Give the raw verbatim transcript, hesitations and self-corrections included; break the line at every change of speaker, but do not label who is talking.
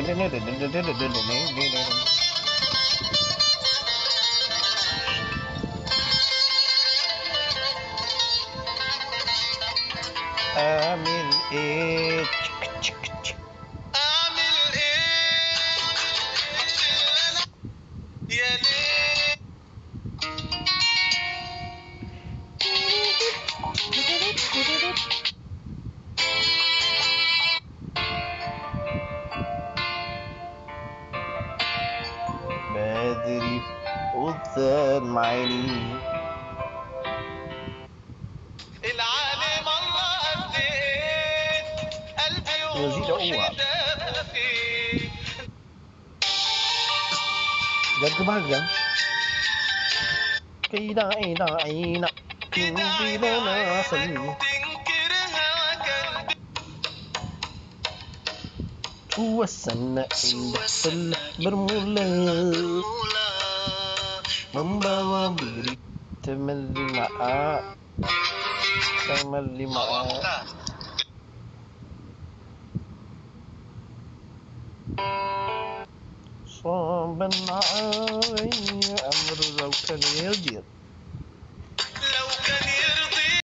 اعمل ايه تشك تشك تشك.
اعمل ايه يا ليه
بدري قدام عيني
العالم الله قد ايه قلبي
وزيد
وروحي
قوة
داب فيه
جد بقى كيدا عيدا عينا
كده عيني
تنبينا
عينك
ناسا
تنكر هواك قلبي
توسنا عند
سوسنا
البرمولا
برمولا
membawa beri temelli ma'a temelli ma'a صعبا علي أمر لو كان يجر